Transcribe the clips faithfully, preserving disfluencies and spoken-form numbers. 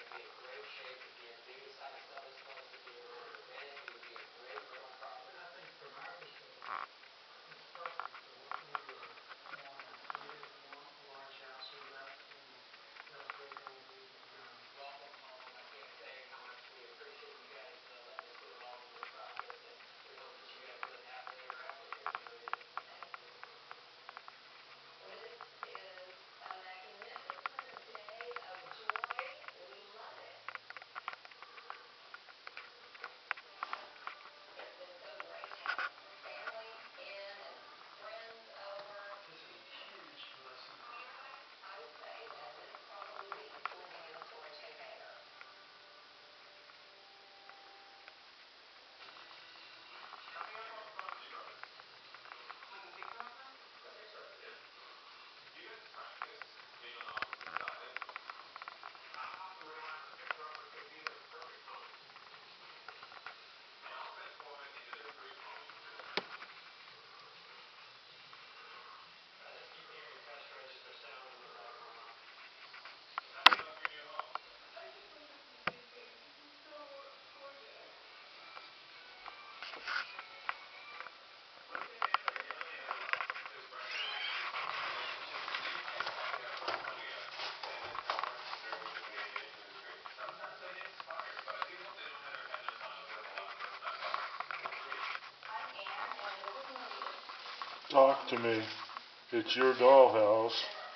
Talk to me. It's your dollhouse.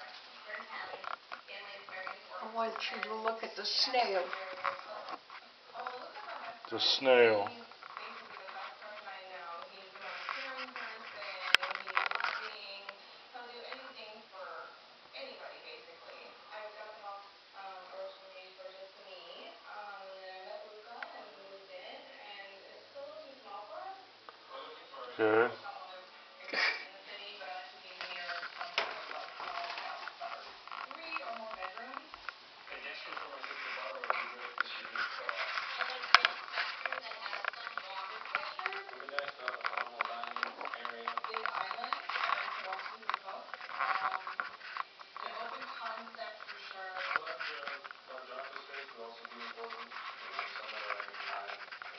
I want you to look at the snail. The snail. Basically the best person I know. He's the most caring person. He's loving. He'll do anything for anybody, basically. I got the house um, originally for just me, um, and then I met Luca and we moved in, and it's just a little too small for us. We're looking for Okay. someone exactly in the city, but to be near some sort of like small town suburb. Three or more bedrooms. A guest room for my sister Barbara would be great because she just, uh... I'd like a bathroom that has some water pressure. It would be nice to have a formal dining area. Big island that we can walk to to cook. Um, an open concept for sure. A large, uh, large office space would also be important. Maybe somewhere in nine